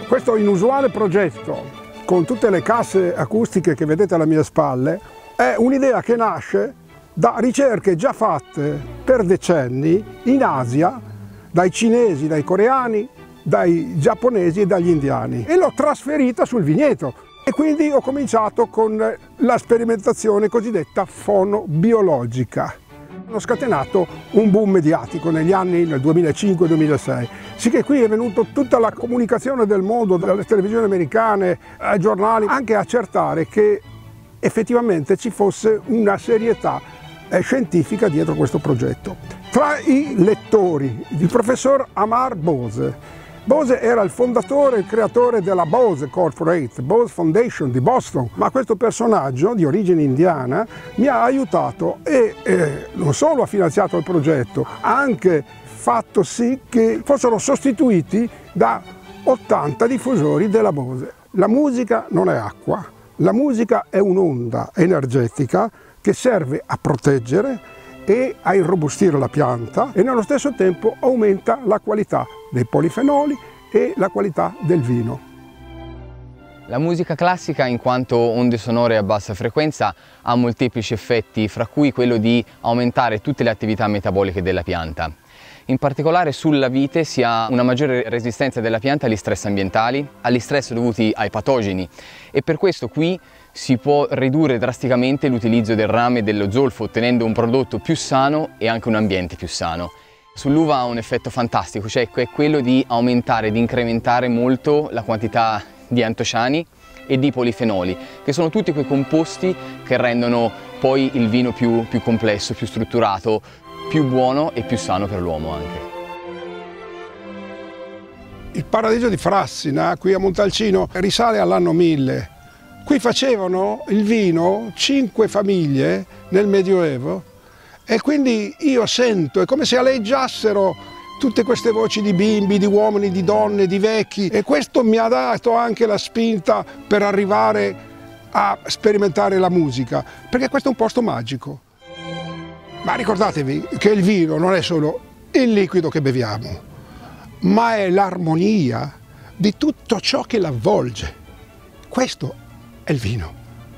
Questo inusuale progetto, con tutte le casse acustiche che vedete alle mie spalle, è un'idea che nasce da ricerche già fatte per decenni in Asia, dai cinesi, dai coreani, dai giapponesi e dagli indiani, e l'ho trasferita sul vigneto. E quindi ho cominciato con la sperimentazione cosiddetta fonobiologica. Hanno scatenato un boom mediatico negli anni, nel 2005-2006. Sì che qui è venuta tutta la comunicazione del mondo, dalle televisioni americane ai giornali, anche a accertare che effettivamente ci fosse una serietà scientifica dietro questo progetto. Tra i lettori, il professor Amar Bose. Bose era il fondatore e il creatore della Bose Corporate, Bose Foundation di Boston, ma questo personaggio di origine indiana mi ha aiutato e non solo ha finanziato il progetto, ha anche fatto sì che fossero sostituiti da 80 diffusori della Bose. La musica non è acqua, la musica è un'onda energetica che serve a proteggere e a irrobustire la pianta e nello stesso tempo aumenta la qualità dei polifenoli e la qualità del vino. La musica classica, in quanto onde sonore a bassa frequenza, ha molteplici effetti, fra cui quello di aumentare tutte le attività metaboliche della pianta. In particolare sulla vite si ha una maggiore resistenza della pianta agli stress ambientali, agli stress dovuti ai patogeni, e per questo qui si può ridurre drasticamente l'utilizzo del rame e dello zolfo, ottenendo un prodotto più sano e anche un ambiente più sano. Sull'uva ha un effetto fantastico, cioè è quello di aumentare, di incrementare molto la quantità di antociani e di polifenoli, che sono tutti quei composti che rendono poi il vino più complesso, più strutturato, più buono e più sano per l'uomo anche. Il paradiso di Frassina, qui a Montalcino, risale all'anno 1000. Qui facevano il vino 5 famiglie nel Medioevo e quindi io sento, è come se aleggiassero tutte queste voci di bimbi, di uomini, di donne, di vecchi, e questo mi ha dato anche la spinta per arrivare a sperimentare la musica, perché questo è un posto magico. Ma ricordatevi che il vino non è solo il liquido che beviamo, ma è l'armonia di tutto ciò che l'avvolge. Questo è il vino.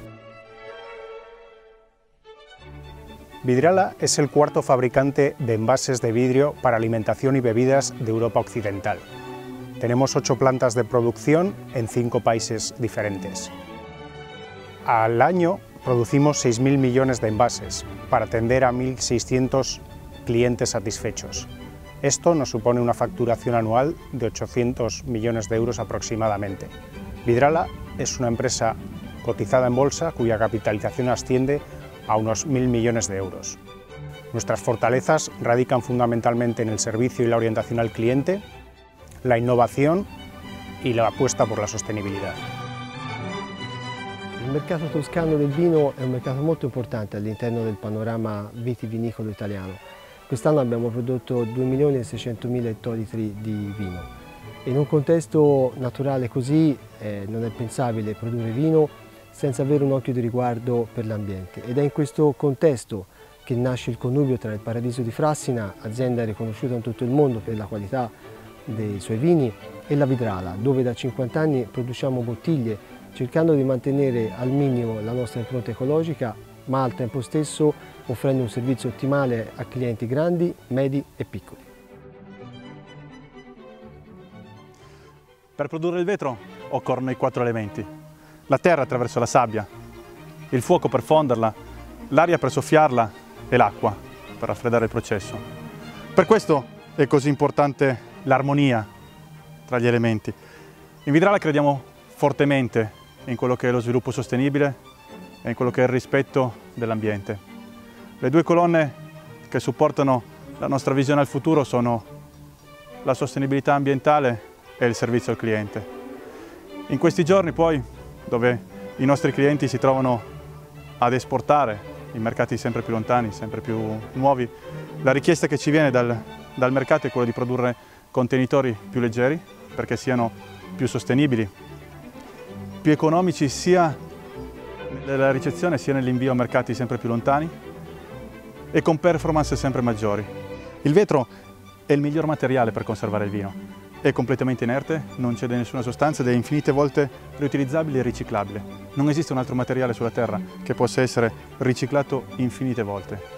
Vidrala es el cuarto fabricante de envases de vidrio para alimentación y bebidas de Europa Occidental. Tenemos 8 plantas de producción en 5 países diferentes. Al año producimos 6.000 millones de envases para atender a 1.600 clientes satisfechos. Esto nos supone una facturación anual de 800 millones de euros aproximadamente. Vidrala es una empresa cotizada en bolsa cuya capitalización asciende a unos 1.000 millones de euros. Nuestras fortalezas radican fundamentalmente en el servicio y la orientación al cliente, la innovación y la apuesta por la sostenibilità. Il mercato toscano del vino è un mercato molto importante all'interno del panorama vitivinicolo italiano. Quest'anno abbiamo prodotto 2.600.000 ettolitri di vino. In un contesto naturale così non è pensabile produrre vino senza avere un occhio di riguardo per l'ambiente, ed è in questo contesto che nasce il connubio tra il Paradiso di Frassina, azienda riconosciuta in tutto il mondo per la qualità dei suoi vini, e la Vidrala, dove da 50 anni produciamo bottiglie cercando di mantenere al minimo la nostra impronta ecologica, ma al tempo stesso offrendo un servizio ottimale a clienti grandi, medi e piccoli. Per produrre il vetro occorrono i 4 elementi: la terra attraverso la sabbia, il fuoco per fonderla, l'aria per soffiarla e l'acqua per raffreddare il processo. Per questo è così importante l'armonia tra gli elementi. In Vidrala crediamo fortemente in quello che è lo sviluppo sostenibile e in quello che è il rispetto dell'ambiente. Le 2 colonne che supportano la nostra visione al futuro sono la sostenibilità ambientale e il servizio al cliente. In questi giorni poi, dove i nostri clienti si trovano ad esportare in mercati sempre più lontani, sempre più nuovi, la richiesta che ci viene dal mercato è quella di produrre contenitori più leggeri, perché siano più sostenibili, più economici sia nella ricezione sia nell'invio a mercati sempre più lontani e con performance sempre maggiori. Il vetro è il miglior materiale per conservare il vino. è completamente inerte, non c'è nessuna sostanza ed è infinite volte riutilizzabile e riciclabile. Non esiste un altro materiale sulla Terra che possa essere riciclato infinite volte.